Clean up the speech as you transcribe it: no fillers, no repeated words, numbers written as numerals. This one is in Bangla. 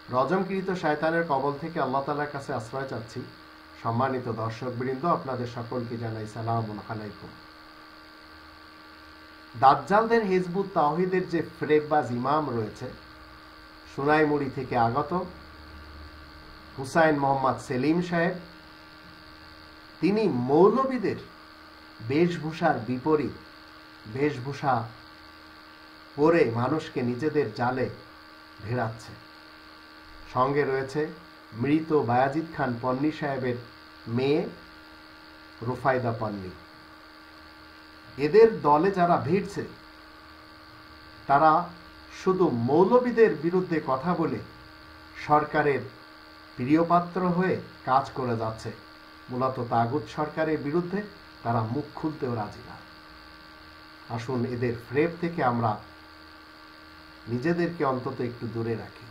রজমকৃত শয়তানের কবল থেকে আল্লাহ তাআলার কাছে আশ্রয় চাচ্ছি। সম্মানিত দর্শকবৃন্দ, আপনাদের সকলকে জানাই সালামুন আলাইকুম। দাজ্জালদের হিজবুত তাওহীদের যে ফ্রেববাজ ইমাম রয়েছে, সোনাইমুড়ি থেকে আগত হুসাইন মোহাম্মদ সেলিম সাহেব, তিনি মৌলবীদের বেশভূষার বিপরীত বেশভূষা পরে মানুষকে নিজেদের জালে ভেড়াচ্ছে। সঙ্গে রয়েছে মৃত বায়াজিদ খান পন্নী সাহেবের মেয়ে রুফাইদা পন্নী। এদের দলে যারা ভিড়ছে তারা শুধু মৌলবীদের বিরুদ্ধে কথা বলে সরকারের প্রিয়পাত্র হয়ে কাজ করে যাচ্ছে। মূলত তাগুত সরকারের বিরুদ্ধে তারা মুখ খুলতেও রাজি না। আসুন এদের ফ্রেব থেকে আমরা নিজেদেরকে অন্তত একটু দূরে রাখি।